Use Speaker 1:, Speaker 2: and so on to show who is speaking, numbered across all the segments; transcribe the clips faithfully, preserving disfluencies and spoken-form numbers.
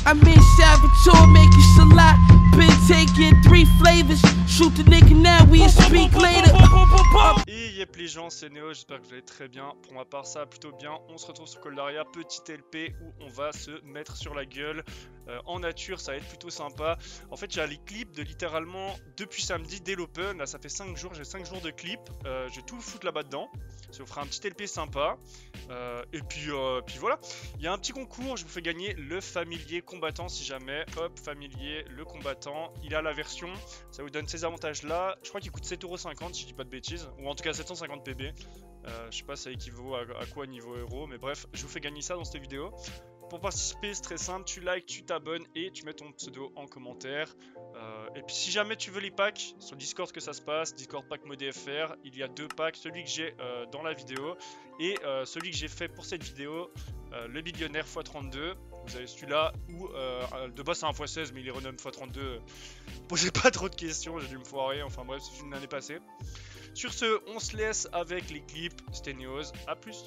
Speaker 1: I'm in Salvatore making Salat. Been taking three flavors. Shoot the nigga now, we speak later.
Speaker 2: Et yep les gens, c'est Néo, j'espère que vous allez très bien. Pour ma part, ça va plutôt bien. On se retrouve sur Coldaria, petit L P où on va se mettre sur la gueule. Euh, en nature, ça va être plutôt sympa. En fait, j'ai les clips de littéralement depuis samedi dès l'open. Là, ça fait cinq jours, j'ai cinq jours de clips. Euh, je vais tout foutre là-bas dedans. Ça vous fera un petit L P sympa. Euh, et puis, euh, puis voilà. Il y a un petit concours, je vous fais gagner le familier combattant si jamais. Hop, familier, le combattant. Il a la version, ça vous donne ces avantages là. Je crois qu'il coûte sept euros cinquante si je dis pas de bêtises. Ou en tout cas sept cent cinquante P B. Euh, je sais pas ça équivaut à, à quoi niveau euro. Mais bref, je vous fais gagner ça dans cette vidéo. Pour participer, c'est très simple, tu likes, tu t'abonnes et tu mets ton pseudo en commentaire. Euh, et puis si jamais tu veux les packs, sur Discord que ça se passe, Discord pack mode F R, il y a deux packs, celui que j'ai euh, dans la vidéo et euh, celui que j'ai fait pour cette vidéo, euh, le billionnaire fois trente-deux. Vous avez celui-là où euh, de base c'est un fois seize mais il est renommé fois trente-deux. Posez pas trop de questions, j'ai dû me foirer, enfin bref, c'est une année passée. Sur ce, on se laisse avec les clips, c'était Neos, à plus.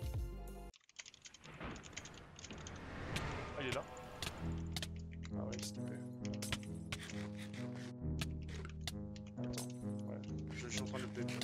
Speaker 2: Ah, il est là. Ah ouais, s'il te plaît. Attends, ouais, je, je suis en train de le péter.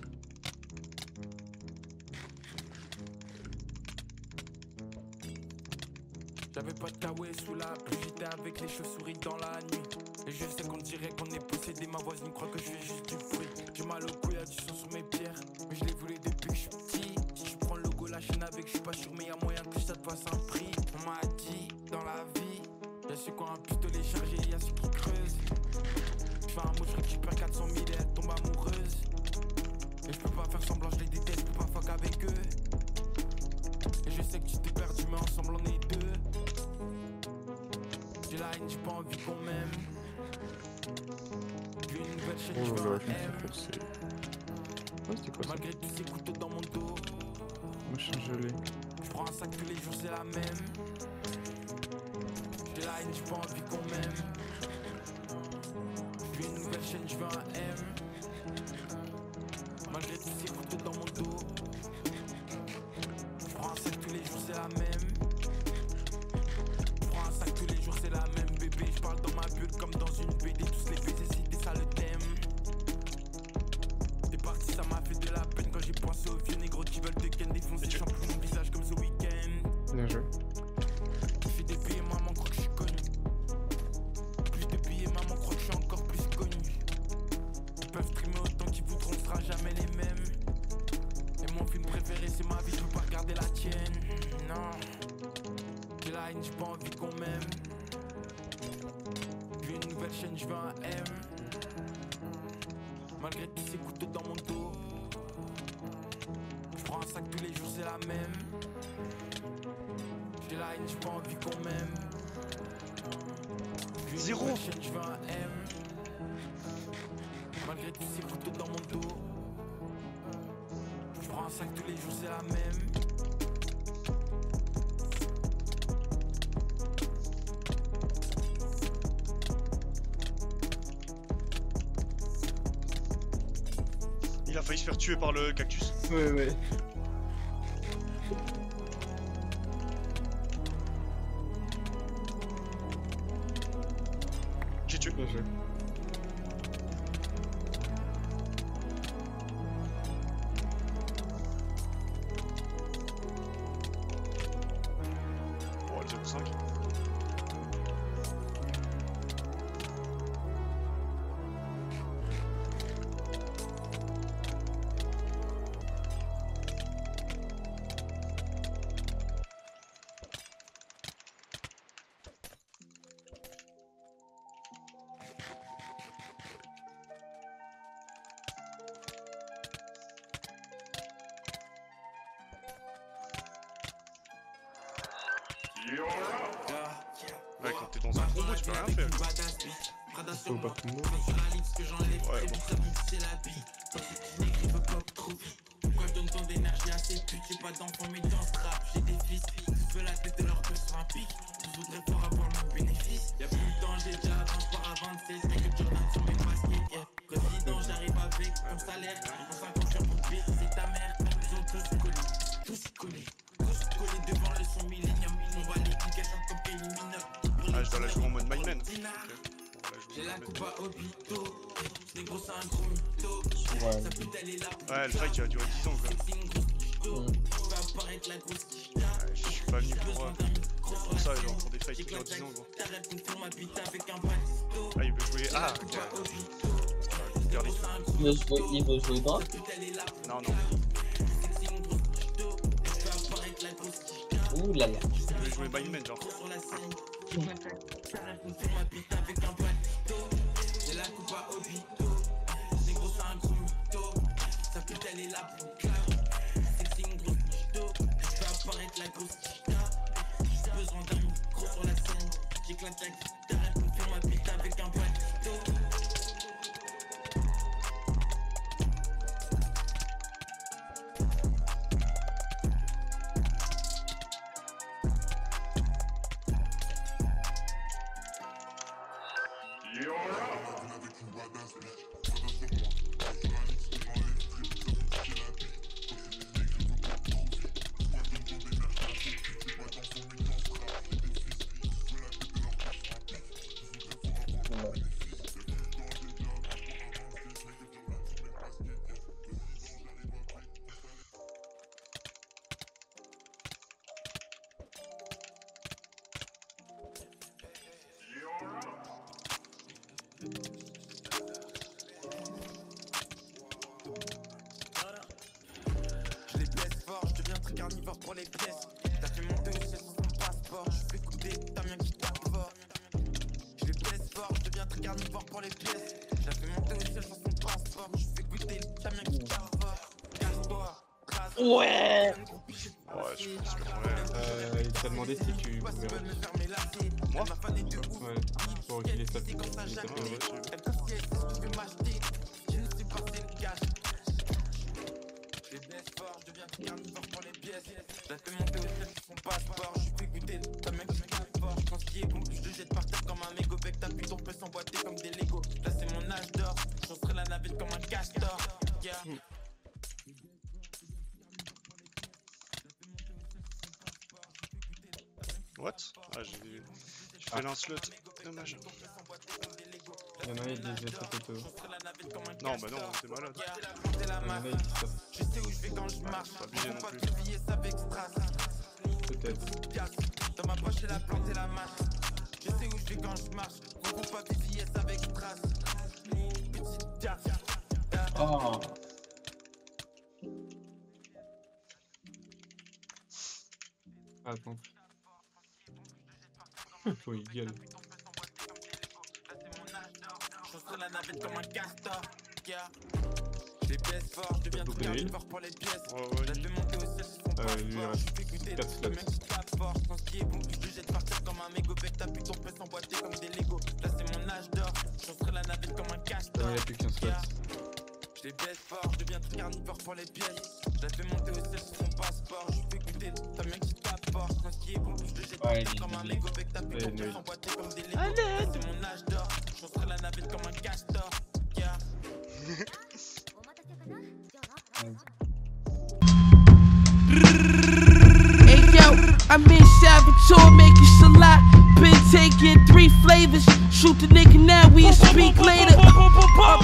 Speaker 3: J'avais pas de kawaii sous la pluie, j'étais avec les chauves-souris dans la nuit. Et je sais qu'on dirait qu'on est possédé, ma voisine croit que je fais juste du bruit. J'ai mal au cou, y'a du sang sur mes pierres, mais je l'ai voulu depuis que je suis petit. Si je prends le logo, la chaîne avec, je suis pas sûr, mais y'a moyen que ça te fasse un prix. On m'a dit, dans la vie, y'a ceux qui ont un pistolet chargé, y'a ceux qui creusent. J'fais un mot, je récupère quatre cent mille et elle tombe amoureuse. Et je peux pas faire semblant, je les déteste, je peux pas fuck avec eux. Et je sais que tu t'es perdu, mais ensemble on est deux. J'ai la haine, j'ai pas envie qu'on m'aime. J'ai une nouvelle chaîne,
Speaker 4: Oh
Speaker 3: je
Speaker 4: là
Speaker 3: veux
Speaker 4: là,
Speaker 3: un
Speaker 4: je me
Speaker 3: M.
Speaker 4: fais casser. Oh, c'était quoi ça?
Speaker 3: Malgré tous ces couteaux dans mon dos,
Speaker 4: Machin gelé.
Speaker 3: je prends un sac tous les jours, c'est la même. J'ai la haine, j'ai pas envie qu'on m'aime. J'ai une nouvelle chaîne, je veux un M. Malgré tous ces couteaux dans mon dos, je prends un sac tous les jours, c'est la même. Je prends un sac tous les jours, c'est la même. Bébé, je parle dans ma bulle comme dans une B D. Tous les baisers, c'était ça le thème. T'es parti, ça m'a fait de la peine quand j'ai pensé aux vieux négros qui veulent te ken défoncer. Champion mon visage comme ce week-end.
Speaker 4: Bien joué.
Speaker 3: Je fais des billets, maman croit que je suis connu. Plus de billets, maman croit que je suis encore plus connu. Ils peuvent streamer autant qu'ils voudront, on sera jamais les mêmes. Et mon film préféré, c'est ma vie, je veux pas regarder la tienne. Non. J'ai la haine, j'ai pas envie qu'on m'aime. J'ai une nouvelle chaîne, je veux un M. Malgré tous ces couteaux dans mon dos, je prends un sac tous les jours, c'est la même. J'ai la haine, j'ai pas envie qu'on m'aime. J'ai une
Speaker 2: Zéro.
Speaker 3: nouvelle chaîne, je veux un M. Malgré tous ces couteaux dans mon dos, je prends un sac tous les jours, c'est la même.
Speaker 2: Il a failli se faire tuer par le cactus.
Speaker 4: Ouais, ouais.
Speaker 2: J'ai tué.
Speaker 4: Bien joué.
Speaker 2: Bon, le zéro cinq. Ouais, quand t'es dans un combo, tu peux rien faire.
Speaker 4: Faut pas combo.
Speaker 2: Ouais, bon.
Speaker 3: Pourquoi je donne tant d'énergie à ces putes? J'ai pas d'enfants mais dans ce rap, j'ai des fils. Tous veulent la tête de leur cœur sur un pic. Tous voudraient pour avoir le bénéfice. Y'a plus le temps, j'ai déjà avance par à vingt-seize. Y'a que Jordan sur mes baskets, yeah. Président, j'arrive avec ton salaire. En cinquante heures pour payer, c'est ta mère. Ils ont tous collés, tous collés. Tous collés devant le son millénium. On va les cliquer, ça comme Kelly Minot.
Speaker 2: Ah, je dois la
Speaker 5: Ouais.
Speaker 2: Ouais, le fight il a duré dix ans quoi.
Speaker 5: Mm.
Speaker 2: Ouais, je suis pas venu pour, euh, pour ça, genre pour des fights qui durent dix ans gros. Ah, il veut jouer. Ah, ok. Regardez.
Speaker 5: Il veut jouer, il veut jouer droit.
Speaker 2: Non, non.
Speaker 5: Ouh là là.
Speaker 2: Il veut jouer Mindman, genre.
Speaker 3: Je les baisse fort, je deviens très carnivore pour les pièces. T'as fait monter au ciel sur son passeport, je fais écouter ta mien qui tape fort. Je les baisse fort, je deviens très carnivore pour les pièces. T'as fait monter au ciel sur son passeport, je fais écouter ta mien qui tape fort. Casse-toi, trace.
Speaker 5: Ouais.
Speaker 2: Ouais, je pense que ouais.
Speaker 4: Euh, il t'a demandé si tu pouvais reculer.
Speaker 2: Moi
Speaker 4: Ouais, pour reculer ça. Il t'a
Speaker 2: Ouais,
Speaker 4: fait
Speaker 2: ouais,
Speaker 4: ouais.
Speaker 3: Je les baisse fort, je deviens très carnivore pour les pièces. T'as fait monter au ciel sur son passeport, je fais écouter ta mien qui tape fort. Je pense qu'il est bon, je le jette par terre comme un mégot. Bec, ta putain, on peut s'emboîter comme des Lego. Là c'est mon âge d'or, je serai la navette comme un castor. Yeah.
Speaker 2: What? Ah, j'ai j'ai fait l'inslot. Dommage.
Speaker 4: Il y en a un, il disait ça plutôt.
Speaker 2: Non, bah non, t'es malade.
Speaker 4: Il y en a, il dit ça.
Speaker 3: Je sais où je vais quand je marche.
Speaker 2: Pas obligé non plus.
Speaker 4: Peut-être.
Speaker 3: Dans ma poche, j'ai la plante et la masse. Je sais où je vais quand je marche. Gros pas des billets avec strass. Petite gaffe.
Speaker 5: Oh.
Speaker 4: Attends. Toi, il gueule.
Speaker 3: Je serai la navette comme un castor. Yeah. Je les baisse fort, je deviens tout carnivore pour les pièces.
Speaker 2: Ouais, ouais,
Speaker 3: J'ai
Speaker 2: lui.
Speaker 3: monté au ciel sur son
Speaker 4: Euh, lui, il
Speaker 3: passeport.
Speaker 4: reste
Speaker 3: Je fais écouter
Speaker 4: quatre
Speaker 3: le
Speaker 4: slots.
Speaker 3: mec qui tape fort. Je pense qu'il est bon, je le jette par terre comme un mégot. Bec, ta putain, on peut s'emboîter comme des Lego. Là c'est mon âge d'or, je serai la navette comme un castor.
Speaker 4: Il n'y a plus qu'un slot.
Speaker 3: Yeah. Je les baisse fort, je deviens tout carnivore pour les pièces. Je la fais monter au ciel sur son passeport. Je fais écouter ta mec qui tape fort. Je pense qu'il est bon, je le jette par
Speaker 5: Ouais,
Speaker 3: terre
Speaker 5: il est
Speaker 3: comme un
Speaker 5: nul.
Speaker 3: mégot. Bec, ta putain, on
Speaker 4: Ouais,
Speaker 3: peut
Speaker 4: nul.
Speaker 3: s'emboîter comme des Lego. Là c'est mon âge d'or, je serai la navette comme un castor. Yeah.
Speaker 1: Hey yo, I'm in Salvatore making Salat. Been taking three flavors. Shoot the nigga now, we speak later.